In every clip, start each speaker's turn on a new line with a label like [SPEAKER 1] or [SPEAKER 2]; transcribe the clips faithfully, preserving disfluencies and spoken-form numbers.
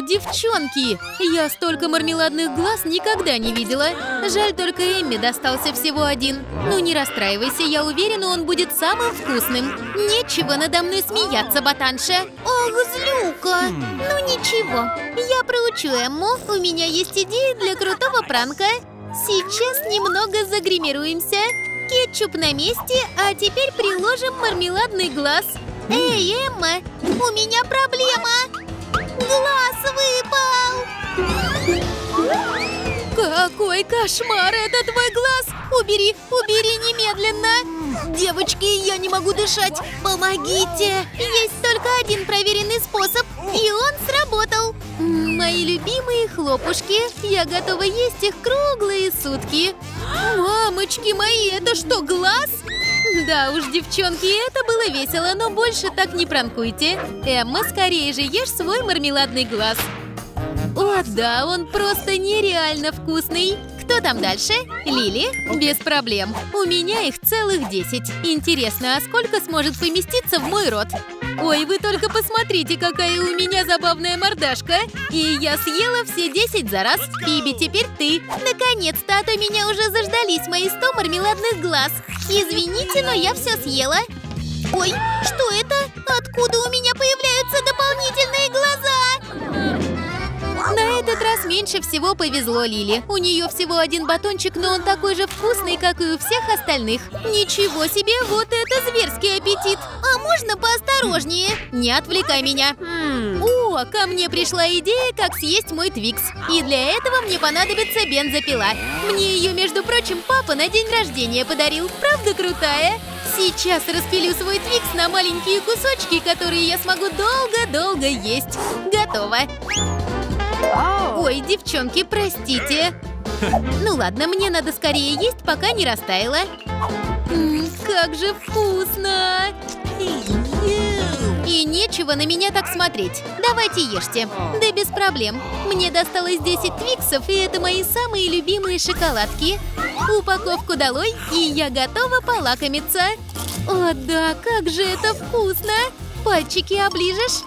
[SPEAKER 1] девчонки! Я столько мармеладных глаз никогда не видела. Жаль, только Эмме достался всего один. Ну не расстраивайся, я уверена, он будет самым вкусным. Нечего надо мной смеяться, ботанша. Ох, злюка! Ну ничего, я проучу Эмму. У меня есть идея для крутого пранка. Сейчас немного загримируемся. Кетчуп на месте, а теперь приложим мармеладный глаз. Эй, Эмма, у меня проблема! Глаз выпал! Какой кошмар! Это твой глаз! Убери, убери немедленно! Девочки, я не могу дышать! Помогите! Есть только один проверенный способ, и он сработал! Мои любимые хлопушки! Я готова есть их круглые сутки! Мамочки мои, это что, глаз? Да уж, девчонки, это было весело, но больше так не пранкуйте. Эмма, скорее же ешь свой мармеладный глаз. О, да, он просто нереально вкусный. Кто там дальше? Лили? Без проблем. У меня их целых десять. Интересно, а сколько сможет поместиться в мой рот? Ой, вы только посмотрите, какая у меня забавная мордашка. И я съела все десять за раз. Фиби, теперь ты. Наконец-то, а то меня уже заждались мои сто мармеладных глаз. Извините, но я все съела. Ой, что это? Откуда у меня появляются дополнительные глаза? На этот раз меньше всего повезло Лили. У нее всего один батончик, но он такой же вкусный, как и у всех остальных. Ничего себе, вот это зверский аппетит! А можно поосторожнее? Не отвлекай меня. О, ко мне пришла идея, как съесть мой Твикс. И для этого мне понадобится бензопила. Мне ее, между прочим, папа на день рождения подарил. Правда крутая? Сейчас распилю свой Твикс на маленькие кусочки, которые я смогу долго-долго есть. Готово. Ой, девчонки, простите. Ну ладно, мне надо скорее есть, пока не растаяло. М-м, как же вкусно! И нечего на меня так смотреть. Давайте ешьте. Да без проблем. Мне досталось десять твиксов, и это мои самые любимые шоколадки. Упаковку долой, и я готова полакомиться. О да, как же это вкусно! Пальчики оближешь?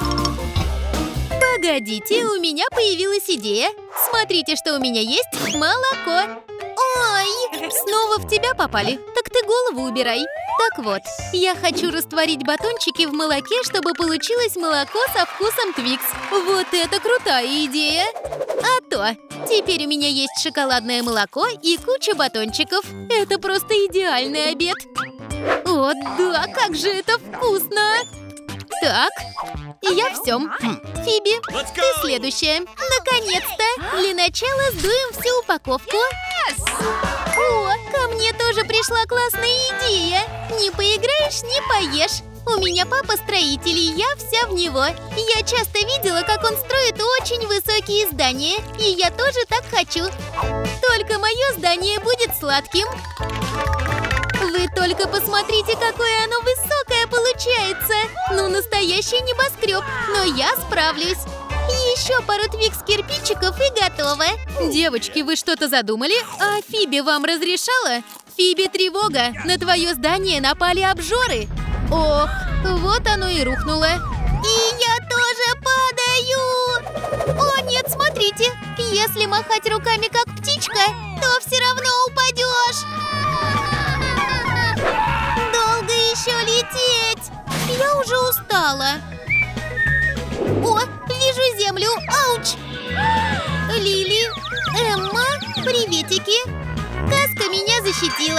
[SPEAKER 1] Погодите, у меня появилась идея. Смотрите, что у меня есть. Молоко. Ой, снова в тебя попали. Так ты голову убирай. Так вот, я хочу растворить батончики в молоке, чтобы получилось молоко со вкусом Твикс. Вот это крутая идея. А то, теперь у меня есть шоколадное молоко и куча батончиков. Это просто идеальный обед. О, да, как же это вкусно! Так, я все. Фиби, ты следующая. Наконец-то! Для начала сдуем всю упаковку. О, ко мне тоже пришла классная идея. Не поиграешь, не поешь. У меня папа строитель, и я вся в него. Я часто видела, как он строит очень высокие здания. И я тоже так хочу. Только мое здание будет сладким. Вы только посмотрите, какое оно высокое получается! Ну, настоящий небоскреб, но я справлюсь! Еще пару твикс-кирпичиков и готово! Девочки, вы что-то задумали? А Фиби вам разрешала? Фиби, тревога! На твое здание напали обжоры! Ох, вот оно и рухнуло! И я тоже падаю! О, нет, смотрите! Если махать руками, как птичка, то все равно упадешь! Долго еще лететь! Я уже устала. О, вижу землю! Ауч! Лили, Эмма, приветики! Каска меня защитила.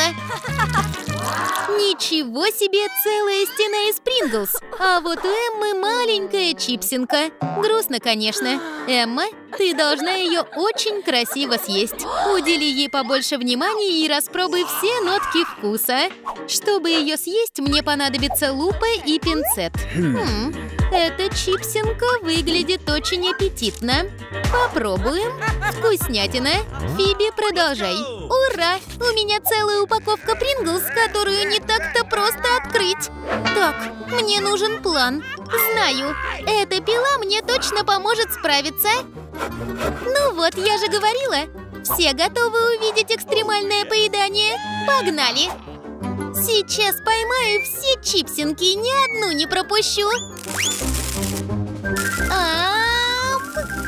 [SPEAKER 1] Ничего себе, целая стена из Принглс. А вот у Эммы маленькая чипсинка. Грустно, конечно. Эмма, ты должна ее очень красиво съесть. Удели ей побольше внимания и распробуй все нотки вкуса. Чтобы ее съесть, мне понадобится лупа и пинцет. Хм, эта чипсинка выглядит очень аппетитно. Попробуем. Вкуснятина. Фиби, продолжай. Ура! У меня целая упаковка Принглс, которую не так-то просто открыть. Так, мне нужен план. Знаю, эта пила мне точно поможет справиться. Ну вот, я же говорила. Все готовы увидеть экстремальное поедание? Погнали! Сейчас поймаю все чипсинки, ни одну не пропущу. Ам!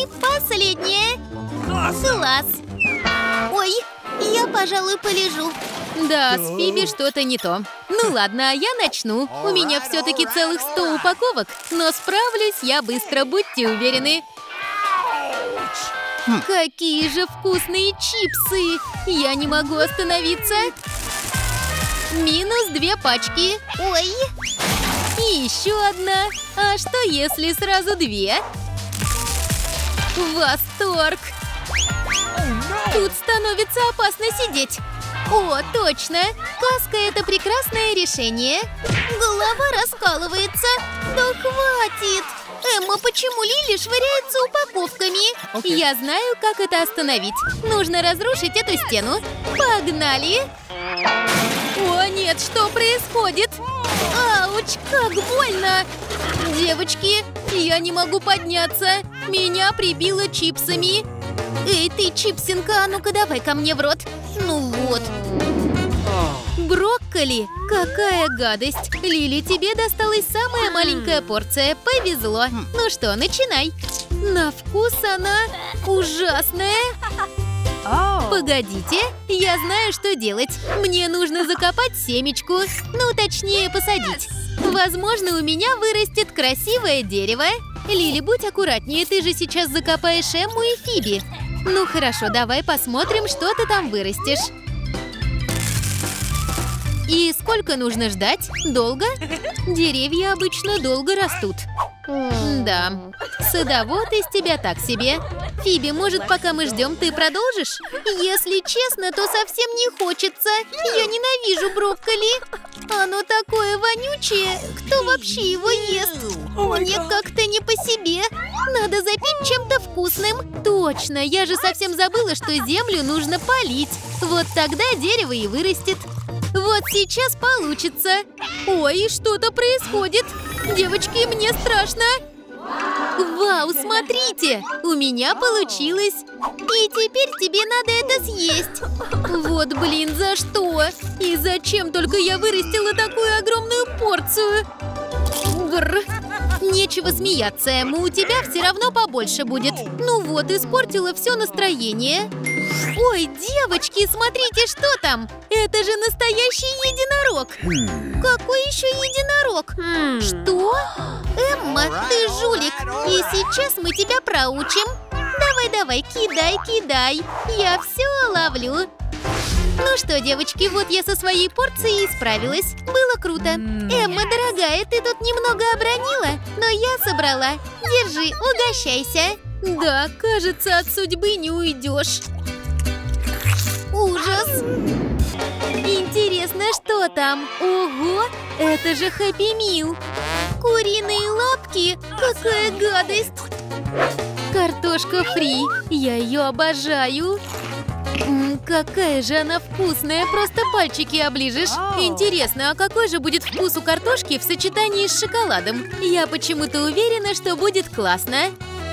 [SPEAKER 1] последнее. Класс. Ой, я, пожалуй, полежу. Да, с Фиби что-то не то. Ну ладно, я начну. У меня все-таки целых сто упаковок, но справлюсь я быстро, будьте уверены. Какие же вкусные чипсы! Я не могу остановиться. Минус две пачки. Ой. И еще одна. А что, если сразу две? Восторг! Тут становится опасно сидеть. О, точно! Каска – это прекрасное решение. Голова раскалывается. Да хватит! Эмма, почему Лили швыряется упаковками? Okay. Я знаю, как это остановить. Нужно разрушить эту стену. Погнали! О, нет, что происходит? Ауч, как больно! Девочки, я не могу подняться. Меня прибило чипсами. Эй, ты, чипсинка, а ну-ка давай ко мне в рот. Ну вот. Брокколи? Какая гадость! Лили, тебе досталась самая маленькая порция. Повезло. Ну что, начинай. На вкус она ужасная. Погодите, я знаю, что делать. Мне нужно закопать семечку. Ну, точнее, посадить. Возможно, у меня вырастет красивое дерево. Лили, будь аккуратнее, ты же сейчас закопаешь Эмму и Фиби. Ну хорошо, давай посмотрим, что ты там вырастешь. И сколько нужно ждать? Долго? Деревья обычно долго растут. Да, садовод из тебя так себе. Фиби, может, пока мы ждем, ты продолжишь? Если честно, то совсем не хочется. Я ненавижу брокколи. Оно такое вонючее. Кто вообще его ест? Мне как-то не по себе. Надо запить чем-то вкусным. Точно, я же совсем забыла, что землю нужно полить. Вот тогда дерево и вырастет. Вот сейчас получится. Ой, что-то происходит. Девочки, мне страшно. Вау, смотрите, у меня получилось. И теперь тебе надо это съесть. Вот, блин, за что? И зачем только я вырастила такую огромную порцию? Гррр. Нечего смеяться, Эмма, у тебя все равно побольше будет. Ну вот, испортила все настроение. Ой, девочки, смотрите, что там? Это же настоящий единорог. Какой еще единорог? Что? Эмма, ты жулик. И сейчас мы тебя проучим. Давай-давай, кидай, кидай. Я все ловлю. Ну что, девочки, вот я со своей порцией справилась. Было круто. Эмма, дорогая, ты тут немного обронила, но я собрала. Держи, угощайся. Да, кажется, от судьбы не уйдешь. Ужас! Интересно, что там? Ого, это же Хэппи Мил. Куриные лапки? Какая гадость! Картошка фри. Я ее обожаю. М-м, какая же она вкусная, просто пальчики оближешь. Интересно, а какой же будет вкус у картошки в сочетании с шоколадом? Я почему-то уверена, что будет классно.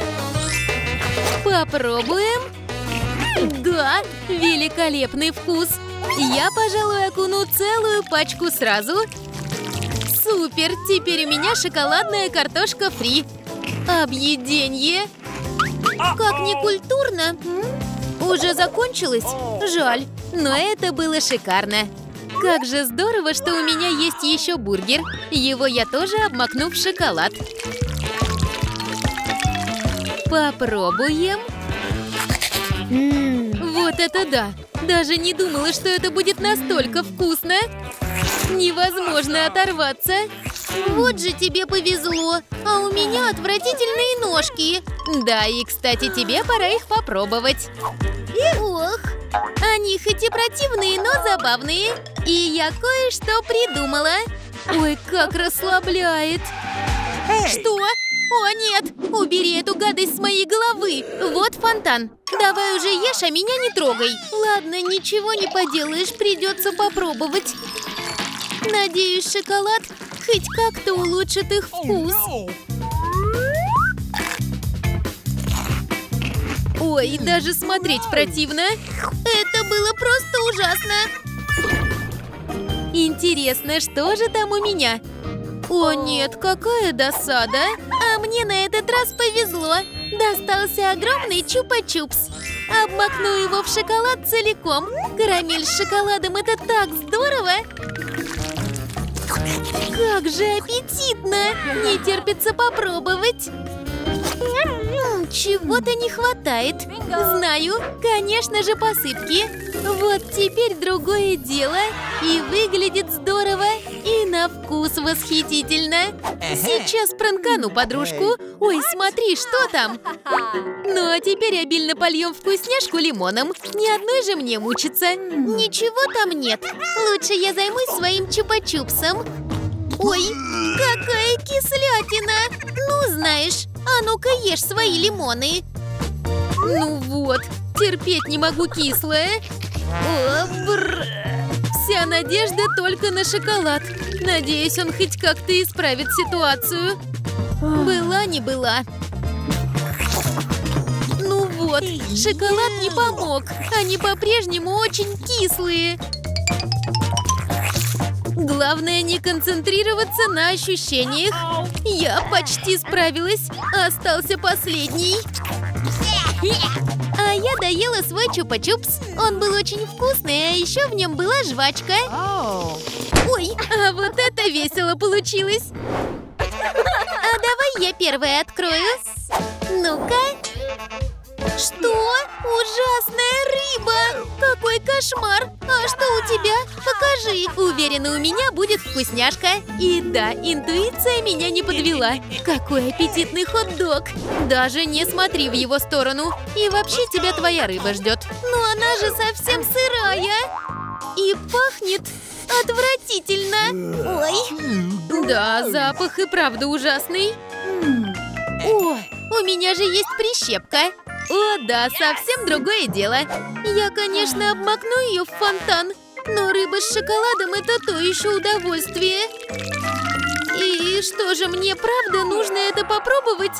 [SPEAKER 1] Попробуем. Да, великолепный вкус. Я, пожалуй, окуну целую пачку сразу. Супер, теперь у меня шоколадная картошка фри. Объеденье. Как некультурно. Уже закончилось? Жаль, но это было шикарно. Как же здорово, что у меня есть еще бургер. Его я тоже обмакну в шоколад. Попробуем. Вот это да! Даже не думала, что это будет настолько вкусно. Невозможно оторваться. Вот же тебе повезло, а у меня отвратительные ножки. Да, и, кстати, тебе пора их попробовать. Ох, они хоть и противные, но забавные. И я кое-что придумала. Ой, как расслабляет. Что? О, нет! Убери эту гадость с моей головы! Вот фонтан. Давай уже ешь, а меня не трогай. Ладно, ничего не поделаешь, придется попробовать. Надеюсь, шоколад хоть как-то улучшит их вкус. Ой, даже смотреть противно. Это было просто ужасно. Интересно, что же там у меня? О нет, какая досада. А мне Мне на этот раз повезло. Достался огромный чупа-чупс. Обмакну его в шоколад целиком. Карамель с шоколадом – это так здорово! Как же аппетитно! Не терпится попробовать. Чего-то не хватает. Знаю, конечно же, посыпки. Вот теперь другое дело. И выглядит здорово, и на вкус восхитительно. Сейчас пранкану подружку. Ой, смотри, что там? Ну а теперь обильно польем вкусняшку лимоном. Ни одной же мне мучиться. Ничего там нет. Лучше я займусь своим чупа-чупсом. Ой, какая кислятина! Ну, знаешь, а ну-ка ешь свои лимоны. Ну вот, терпеть не могу кислое. О, бррр. Вся надежда только на шоколад. Надеюсь, он хоть как-то исправит ситуацию. Была не была. Ну вот, шоколад не помог. Они по-прежнему очень кислые. Главное не концентрироваться на ощущениях. Я почти справилась. Остался последний. А я доела свой чупа-чупс. Он был очень вкусный, а еще в нем была жвачка. Ой, а вот это весело получилось. А давай я первая открою. Ну-ка. Что? Ужасная рыба! Какой кошмар! А что у тебя? Покажи! Уверена, у меня будет вкусняшка. И да, интуиция меня не подвела. Какой аппетитный хот-дог! Даже не смотри в его сторону. И вообще тебя твоя рыба ждет. Но она же совсем сырая. И пахнет отвратительно. Ой! Да, запах и правда ужасный. О, у меня же есть прищепка. О, да, совсем другое дело. Я, конечно, обмакну ее в фонтан, но рыба с шоколадом – это то еще удовольствие. И что же, мне правда нужно это попробовать?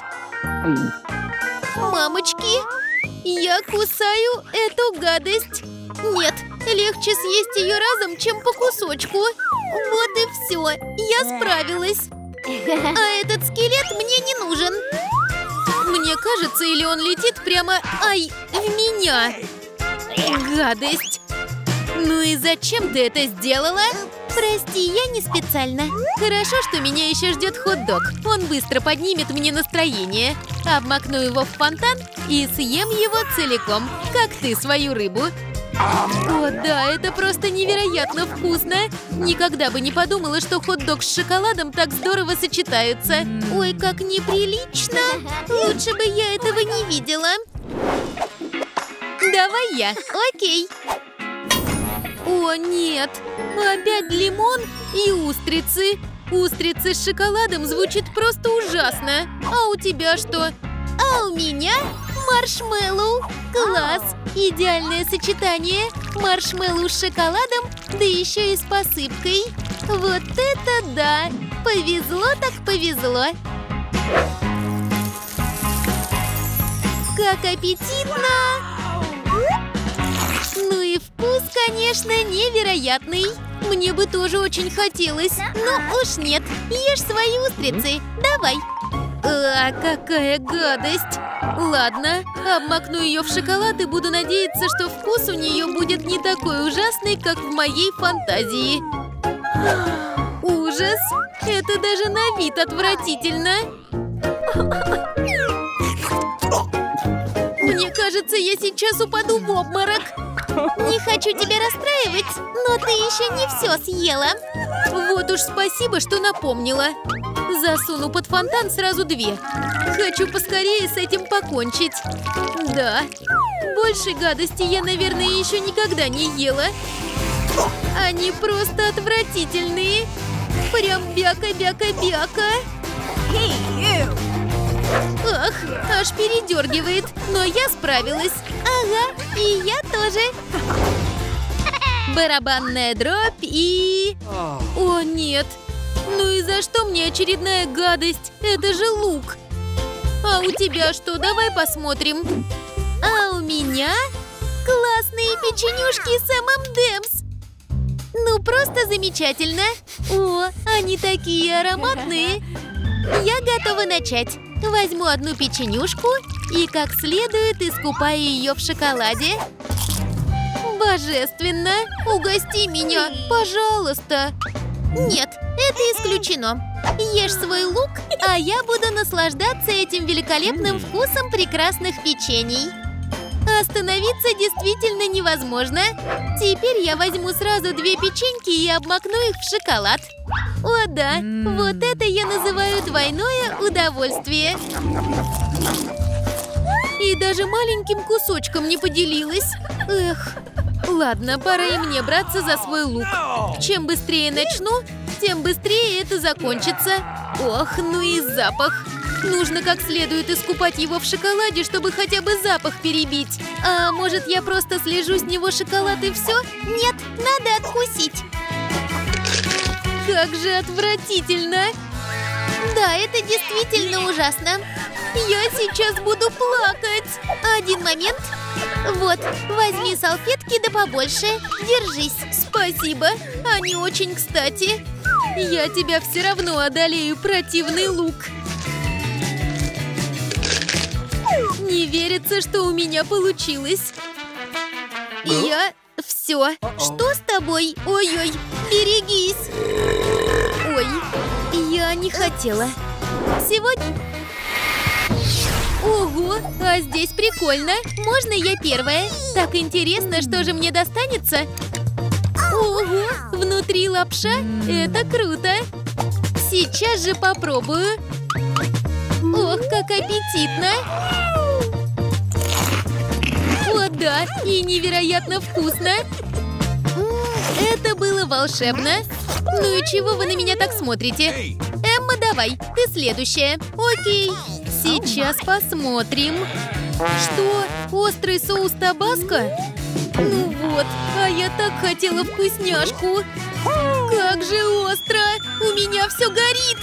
[SPEAKER 1] Мамочки, я кусаю эту гадость. Нет, легче съесть ее разом, чем по кусочку. Вот и все, я справилась. А этот скелет мне не нужен. Мне кажется, или он летит прямо, ай, в меня. Гадость. Ну и зачем ты это сделала? Прости, я не специально. Хорошо, что меня еще ждет хот-дог. Он быстро поднимет мне настроение. Обмакну его в фонтан и съем его целиком, как ты свою рыбу. О, да, это просто невероятно вкусно. Никогда бы не подумала, что хот-дог с шоколадом так здорово сочетаются. Ой, как неприлично. Лучше бы я этого не видела. Давай я. Окей. О, нет. Опять лимон и устрицы. Устрицы с шоколадом звучит просто ужасно. А у тебя что? А у меня маршмеллоу. Класс! Идеальное сочетание. Маршмеллоу с шоколадом, да еще и с посыпкой. Вот это да! Повезло так повезло. Как аппетитно! Ну и вкус, конечно, невероятный. Мне бы тоже очень хотелось. Но уж нет. Ешь свои устрицы. Давай. А, какая гадость! Ладно, обмакну ее в шоколад и буду надеяться, что вкус у нее будет не такой ужасный, как в моей фантазии. Ужас! Это даже на вид отвратительно. Мне кажется, я сейчас упаду в обморок. Не хочу тебя расстраивать, но ты еще не все съела. Вот уж спасибо, что напомнила. Засуну под фонтан сразу две. Хочу поскорее с этим покончить. Да, больше гадости я, наверное, еще никогда не ела. Они просто отвратительные. Прям бяка-бяка-бяка. Ах, аж передергивает. Но я справилась. Ага, и я тоже. Барабанная дробь и... О, нет. Ну и за что мне очередная гадость? Это же лук. А у тебя что? Давай посмотрим. А у меня классные печенюшки с эм эм энд эмс. Ну, просто замечательно. О, они такие ароматные. Я готова начать. Возьму одну печенюшку и как следует искупаю ее в шоколаде. Божественно! Угости меня, пожалуйста! Нет, это исключено. Ешь свой лук, а я буду наслаждаться этим великолепным вкусом прекрасных печений. Остановиться действительно невозможно. Теперь я возьму сразу две печеньки и обмакну их в шоколад. О да, вот это я называю двойное удовольствие. И даже маленьким кусочком не поделилась. Эх, ладно, пора и мне браться за свой лук. Чем быстрее начну, тем быстрее это закончится. Ох, ну и запах. Нужно как следует искупать его в шоколаде, чтобы хотя бы запах перебить. А может, я просто слежу с него шоколад и все? Нет, надо откусить. Как же отвратительно. Да, это действительно ужасно. Я сейчас буду плакать. Один момент. Вот, возьми салфетки да побольше. Держись. Спасибо, они очень кстати. Я тебя все равно одолею, противный лук. Не верится, что у меня получилось. Я... Все. Что с тобой? Ой-ой, берегись. Ой, я не хотела. Сегодня... Ого, а здесь прикольно. Можно я первая? Так интересно, что же мне достанется? Ого, внутри лапша? Это круто. Сейчас же попробую. Ох, как аппетитно. О, да, и невероятно вкусно. Это было волшебно. Ну и чего вы на меня так смотрите? Эмма, давай, ты следующая. Окей, сейчас посмотрим. Что? Острый соус табаско? Ну вот, а я так хотела вкусняшку. Как же остро! У меня все горит!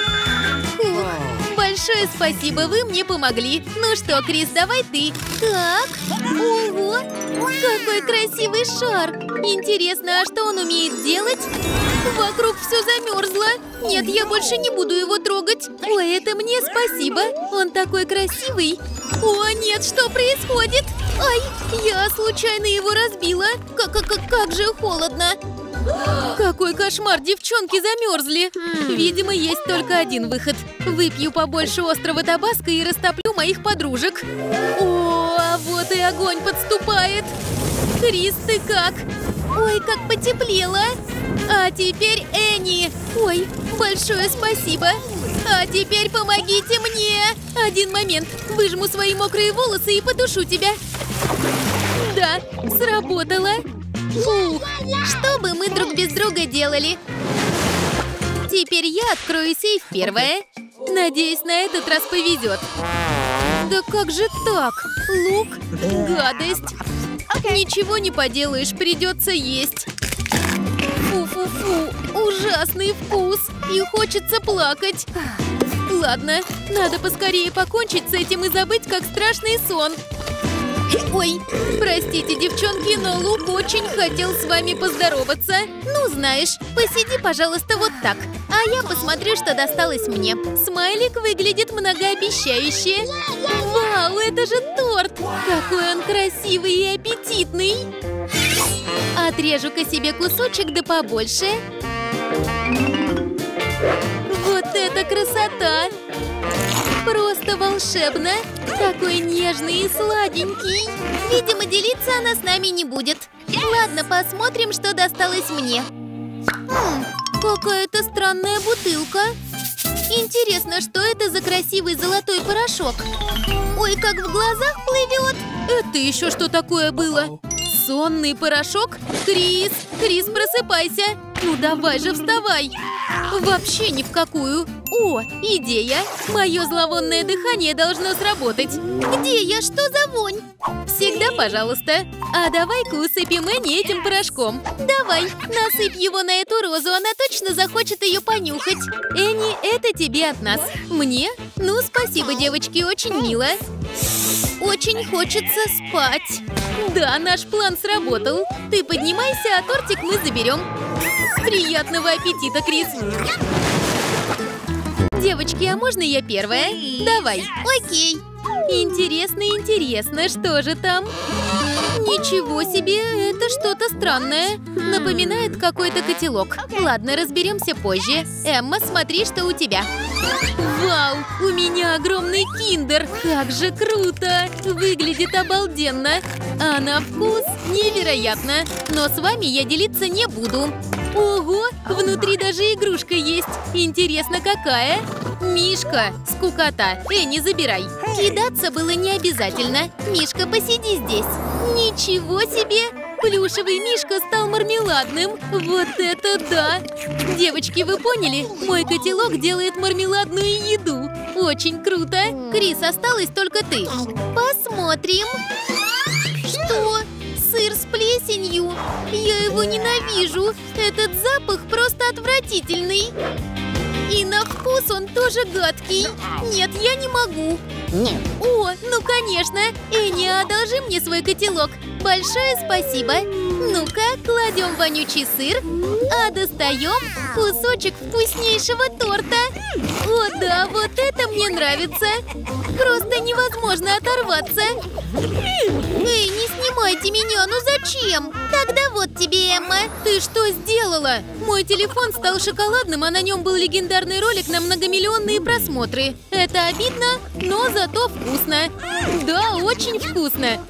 [SPEAKER 1] Ух, большое спасибо, вы мне помогли. Ну что, Крис, давай ты. Так, ого, какой красивый шар. Интересно, а что он умеет делать? Вокруг все замерзло. Нет, я больше не буду его трогать. Ой, это мне спасибо. Он такой красивый. О, нет, что происходит? Ай, я случайно его разбила. Как, как, как же холодно. Какой кошмар, девчонки замерзли. Видимо, есть только один выход. Выпью побольше острого табаско и растоплю моих подружек. О, а вот и огонь подступает. Крис, ты как? Ой, как потеплело. А теперь Энни. Ой, большое спасибо. А теперь помогите мне. Один момент. Выжму свои мокрые волосы и потушу тебя. Да, сработало. Фух, что бы мы друг без друга делали? Теперь я открою сейф первая. Надеюсь, на этот раз повезет. Да как же так? Лук, гадость. Ничего не поделаешь, придется есть. Фу-фу-фу, ужасный вкус. И хочется плакать. Ладно, надо поскорее покончить с этим и забыть, как страшный сон. Ой, простите, девчонки, но Лук очень хотел с вами поздороваться. Ну, знаешь, посиди, пожалуйста, вот так. А я посмотрю, что досталось мне. Смайлик выглядит многообещающе. Вау, это же торт! Какой он красивый и аппетитный. Отрежу-ка себе кусочек да побольше. Вот это красота! Просто волшебно! Такой нежный и сладенький. Видимо, делиться она с нами не будет. Ладно, посмотрим, что досталось мне. Хм, какая-то странная бутылка. Интересно, что это за красивый золотой порошок? Ой, как в глазах плывет. Это еще что такое было? Сонный порошок? Крис, Крис, просыпайся. Ну давай же, вставай. Вообще ни в какую. О, идея. Мое зловонное дыхание должно сработать. Где я? Что за вонь? Всегда, пожалуйста. А давай-ка усыпем Энни этим порошком. Давай, насыпь его на эту розу. Она точно захочет ее понюхать. Энни, это тебе от нас. Мне? Ну, спасибо, девочки, очень мило. Очень хочется спать. Да, наш план сработал. Ты поднимайся, а тортик мы заберем. Приятного аппетита, Крис. Девочки, а можно я первая? Давай. Окей. Интересно, интересно, что же там? Ничего себе, это что-то странное. Напоминает какой-то котелок. Ладно, разберемся позже. Эмма, смотри, что у тебя. Вау, у меня огромный киндер. Как же круто. Выглядит обалденно. А на вкус невероятно. Но с вами я делиться не буду. Ого, внутри даже игрушка есть. Интересно, какая? Мишка, скукота. Энни, забирай. Кидаться было не обязательно. Мишка, посиди здесь. Ничего себе! Плюшевый мишка стал мармеладным. Вот это да! Девочки, вы поняли? Мой котелок делает мармеладную еду. Очень круто. Крис, осталась только ты. Посмотрим. Что? Сыр с плесенью? Я его ненавижу. Этот запах просто отвратительный. И на вкус он тоже гадкий. Нет, я не могу.
[SPEAKER 2] Нет.
[SPEAKER 1] О, ну конечно. Энни, одолжи мне свой котелок. Большое спасибо. Ну-ка, кладем вонючий сыр, а достаем кусочек вкуснейшего торта. О да, вот это мне нравится. Просто невозможно оторваться. Эй, не снимайте меня, ну зачем? Тогда вот тебе, Эмма. Ты что сделала? Мой телефон стал шоколадным, а на нем был легендарный ролик на многомиллионные просмотры. Это обидно, но зато вкусно. Да, очень вкусно.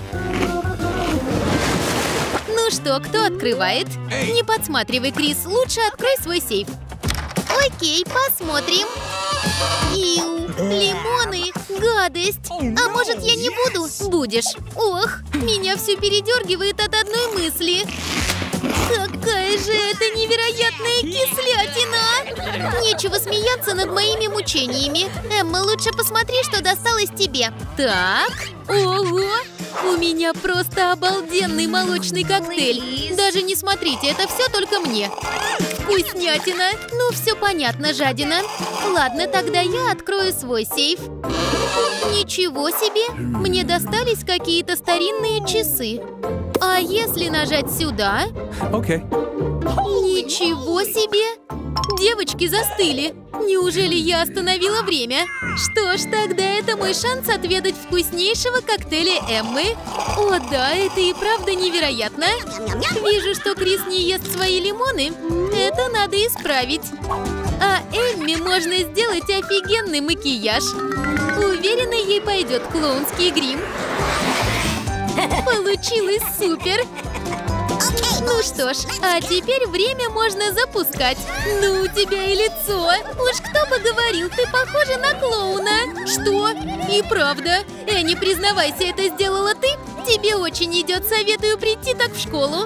[SPEAKER 1] Ну что, кто открывает? Не подсматривай, Крис, лучше открой свой сейф. Окей, посмотрим. Иу, лимоны, гадость. А может, я не буду? Будешь. Ох, меня все передергивает от одной мысли. Какая же это невероятная кислятина! Нечего смеяться над моими мучениями. Эмма, лучше посмотри, что досталось тебе. Так, ого! У меня просто обалденный молочный коктейль. Даже не смотрите, это все только мне. Вкуснятина. Ну, все понятно, жадина. Ладно, тогда я открою свой сейф. Ничего себе! Мне достались какие-то старинные часы. А если нажать сюда?
[SPEAKER 3] Okay.
[SPEAKER 1] Ничего себе! Девочки застыли. Неужели я остановила время? Что ж, тогда это мой шанс отведать вкуснейшего коктейля Эммы. О да, это и правда невероятно. Вижу, что Крис не ест свои лимоны. Это надо исправить. А Эмме можно сделать офигенный макияж. Уверена, ей пойдет клоунский грим. Получилось супер! Ну что ж, а теперь время можно запускать. Ну, у тебя и лицо. Уж кто бы говорил, ты похожа на клоуна. Что? И правда. Энни, признавайся, это сделала ты? Тебе очень идет, советую прийти так в школу.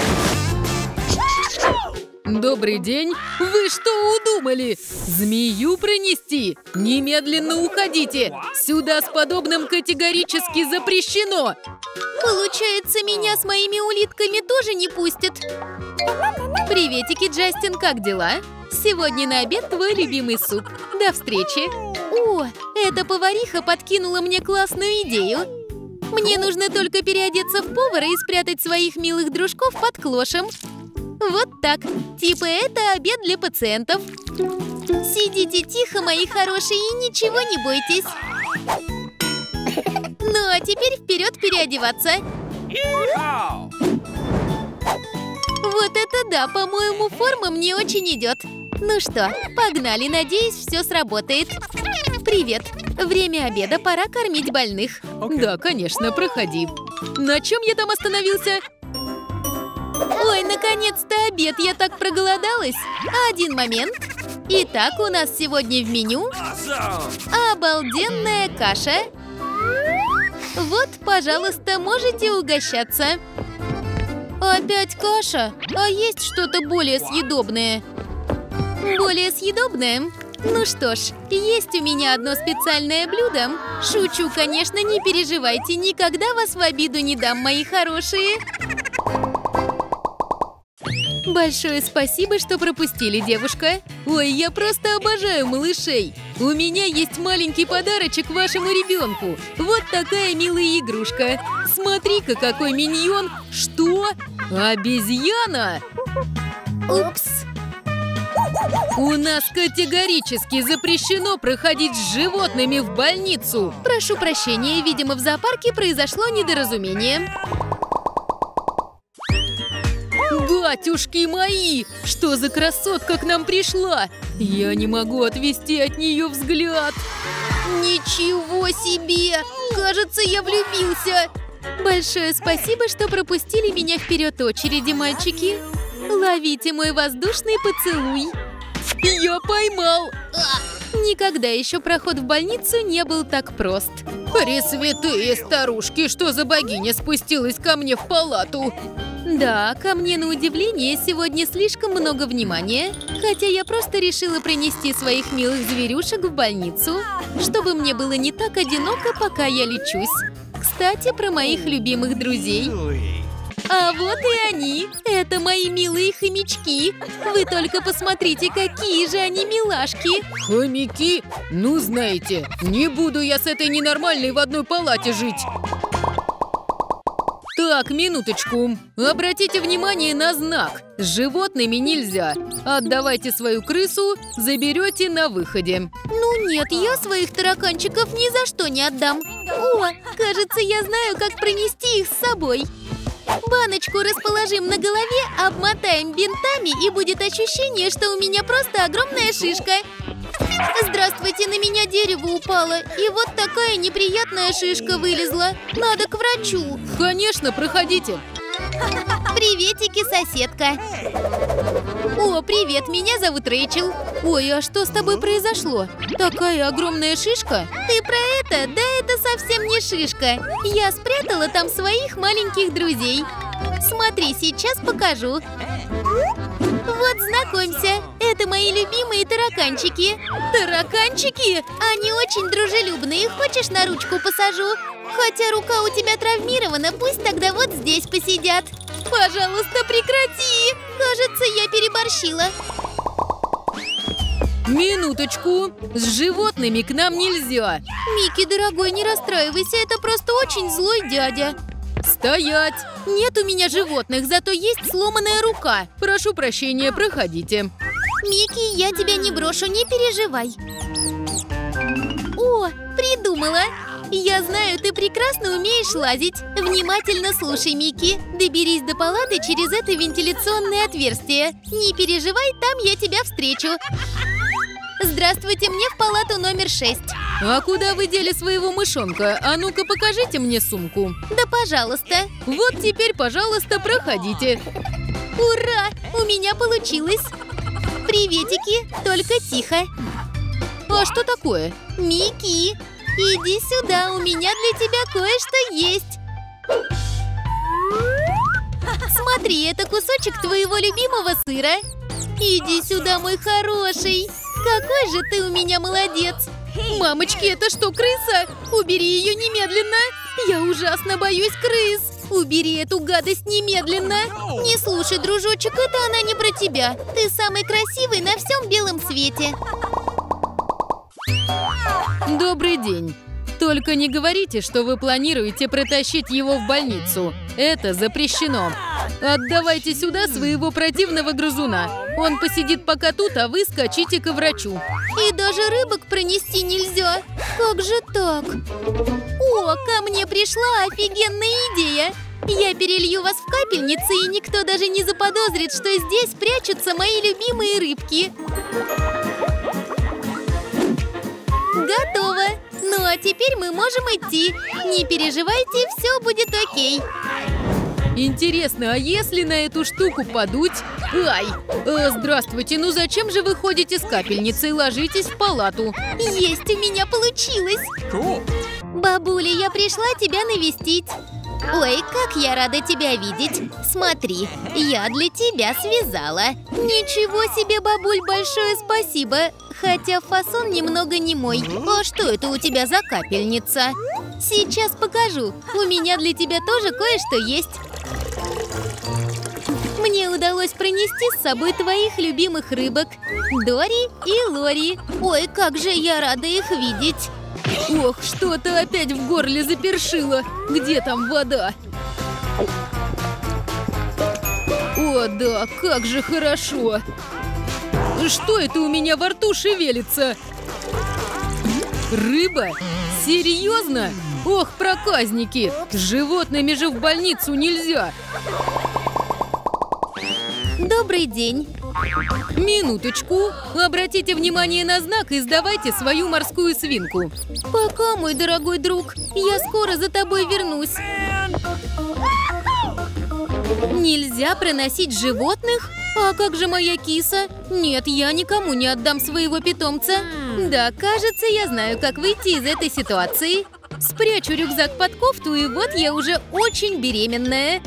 [SPEAKER 4] Добрый день! Вы что удумали? Змею пронести? Немедленно уходите! Сюда с подобным категорически запрещено!
[SPEAKER 1] Получается, меня с моими улитками тоже не пустят. Приветики, Джастин, как дела? Сегодня на обед твой любимый суп. До встречи! О, эта повариха подкинула мне классную идею. Мне нужно только переодеться в повара и спрятать своих милых дружков под клошем. Вот так. Типа это обед для пациентов. Сидите тихо, мои хорошие, и ничего не бойтесь. Ну, а теперь вперед переодеваться. Вот это да, по-моему, форма мне очень идет. Ну что, погнали, надеюсь, все сработает. Привет. Время обеда, пора кормить больных.
[SPEAKER 3] Okay.
[SPEAKER 4] Да, конечно, проходи. На чем я там остановился?
[SPEAKER 1] Ой, наконец-то обед, я так проголодалась. Один момент. Итак, у нас сегодня в меню обалденная каша. Вот, пожалуйста, можете угощаться. Опять каша? А есть что-то более съедобное? Более съедобное? Ну что ж, есть у меня одно специальное блюдо. Шучу, конечно, не переживайте, никогда вас в обиду не дам, мои хорошие. Большое спасибо, что пропустили, девушка.
[SPEAKER 4] Ой, я просто обожаю малышей. У меня есть маленький подарочек вашему ребенку. Вот такая милая игрушка. Смотри-ка, какой миньон. Что? Обезьяна?
[SPEAKER 1] Упс.
[SPEAKER 4] У нас категорически запрещено проходить с животными в больницу.
[SPEAKER 1] Прошу прощения, видимо, в зоопарке произошло недоразумение.
[SPEAKER 4] Батюшки мои! Что за красотка к нам пришла? Я не могу отвести от нее взгляд.
[SPEAKER 1] Ничего себе! Кажется, я влюбился. Большое спасибо, что пропустили меня вперед очереди, мальчики. Ловите мой воздушный поцелуй.
[SPEAKER 4] Я поймал!
[SPEAKER 1] А! Никогда еще проход в больницу не был так прост.
[SPEAKER 4] Пресвятые старушки, что за богиня спустилась ко мне в палату?
[SPEAKER 1] Да, ко мне, на удивление, сегодня слишком много внимания. Хотя я просто решила принести своих милых зверюшек в больницу, чтобы мне было не так одиноко, пока я лечусь. Кстати, про моих любимых друзей. А вот и они. Это мои милые хомячки. Вы только посмотрите, какие же они милашки.
[SPEAKER 4] Хомяки? Ну, знаете, не буду я с этой ненормальной в одной палате жить. Так, минуточку. Обратите внимание на знак. С животными нельзя. Отдавайте свою крысу, заберете на выходе.
[SPEAKER 1] Ну нет, я своих тараканчиков ни за что не отдам. О, кажется, я знаю, как пронести их с собой. Баночку расположим на голове, обмотаем бинтами, и будет ощущение, что у меня просто огромная шишка. Здравствуйте, на меня дерево упало, и вот такая неприятная шишка вылезла. Надо к врачу.
[SPEAKER 4] Конечно, проходите.
[SPEAKER 1] Приветики, соседка. О, привет, меня зовут Рэйчел. Ой, а что с тобой произошло? Такая огромная шишка? Ты про это? Да это совсем не шишка. Я спрятала там своих маленьких друзей. Смотри, сейчас покажу. Вот, знакомься, это мои любимые тараканчики. Тараканчики? Они очень дружелюбные. Хочешь, на ручку посажу? Хотя рука у тебя травмирована, пусть тогда вот здесь посидят. Пожалуйста, прекрати! Кажется, я переборщила.
[SPEAKER 4] Минуточку. С животными к нам нельзя.
[SPEAKER 1] Микки, дорогой, не расстраивайся, это просто очень злой дядя.
[SPEAKER 4] Стоять!
[SPEAKER 1] Нет у меня животных, зато есть сломанная рука.
[SPEAKER 4] Прошу прощения, проходите.
[SPEAKER 1] Микки, я тебя не брошу, не переживай. О, придумала! Я знаю, ты прекрасно умеешь лазить. Внимательно слушай, Микки. Доберись до палаты через это вентиляционное отверстие. Не переживай, там я тебя встречу. Здравствуйте, мне в палату номер шесть.
[SPEAKER 4] А куда вы дели своего мышонка? А ну-ка, покажите мне сумку.
[SPEAKER 1] Да, пожалуйста.
[SPEAKER 4] Вот теперь, пожалуйста, проходите.
[SPEAKER 1] Ура! У меня получилось. Приветики, только тихо.
[SPEAKER 4] А что такое?
[SPEAKER 1] Микки, иди сюда, у меня для тебя кое-что есть. Смотри, это кусочек твоего любимого сыра. Иди сюда, мой хороший. Какой же ты у меня молодец.
[SPEAKER 4] Мамочки, это что, крыса?
[SPEAKER 1] Убери ее немедленно. Я ужасно боюсь крыс. Убери эту гадость немедленно. Не слушай, дружочек, это она не про тебя. Ты самый красивый на всем белом свете.
[SPEAKER 4] Добрый день. Только не говорите, что вы планируете протащить его в больницу. Это запрещено. Отдавайте сюда своего противного грызуна. Он посидит пока тут, а вы скачите ко врачу.
[SPEAKER 1] И даже рыбок пронести нельзя. Как же так? О, ко мне пришла офигенная идея. Я перелью вас в капельницы, и никто даже не заподозрит, что здесь прячутся мои любимые рыбки. Готово. Ну а теперь мы можем идти. Не переживайте, все будет окей.
[SPEAKER 4] Интересно, а если на эту штуку подуть? Ай! Э, здравствуйте, ну зачем же вы ходите с капельницей? Ложитесь в палату.
[SPEAKER 1] Есть, у меня получилось. Cool. Бабуля, я пришла тебя навестить. Ой, как я рада тебя видеть. Смотри, я для тебя связала. Ничего себе, бабуль, большое спасибо. Хотя фасон немного не мой. А что это у тебя за капельница? Сейчас покажу. У меня для тебя тоже кое-что есть. Мне удалось пронести с собой твоих любимых рыбок Дори и Лори. Ой, как же я рада их видеть.
[SPEAKER 4] Ох, что-то опять в горле запершило. Где там вода? О, да, как же хорошо. Что это у меня во рту шевелится? Рыба? Серьезно? Ох, проказники! С животными же в больницу нельзя!
[SPEAKER 1] Добрый день.
[SPEAKER 4] Минуточку. Обратите внимание на знак и сдавайте свою морскую свинку.
[SPEAKER 1] Пока, мой дорогой друг. Я скоро за тобой вернусь. Нельзя проносить животных? А как же моя киса? Нет, я никому не отдам своего питомца. Да, кажется, я знаю, как выйти из этой ситуации. Спрячу рюкзак под кофту, и вот я уже очень беременная.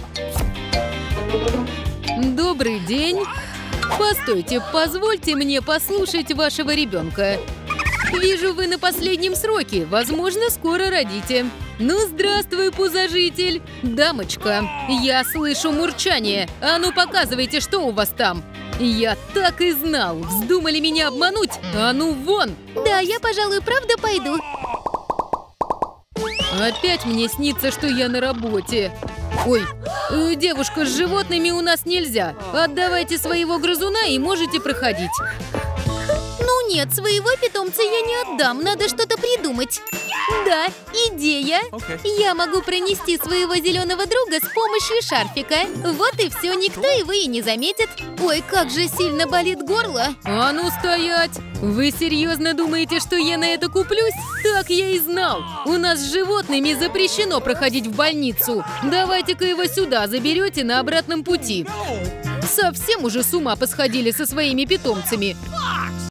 [SPEAKER 4] Добрый день. Постойте, позвольте мне послушать вашего ребенка. Вижу, вы на последнем сроке. Возможно, скоро родите. Ну, здравствуй, пузожитель. Дамочка, я слышу мурчание. А ну, показывайте, что у вас там. Я так и знал. Вздумали меня обмануть? А ну, вон!
[SPEAKER 1] Да, я, пожалуй, правда пойду.
[SPEAKER 4] Опять мне снится, что я на работе. Ой, э, девушка, с животными у нас нельзя. Отдавайте своего грызуна и можете проходить.
[SPEAKER 1] Ну нет, своего питомца я не отдам. Надо что-то придумать. Да, идея.
[SPEAKER 2] Okay.
[SPEAKER 1] Я могу пронести своего зеленого друга с помощью шарфика. Вот и все, никто его и не заметит. Ой, как же сильно болит горло.
[SPEAKER 4] А ну стоять! Вы серьезно думаете, что я на это куплюсь? Так я и знал. У нас с животными запрещено проходить в больницу. Давайте-ка его сюда заберете на обратном пути. Совсем уже с ума посходили со своими питомцами.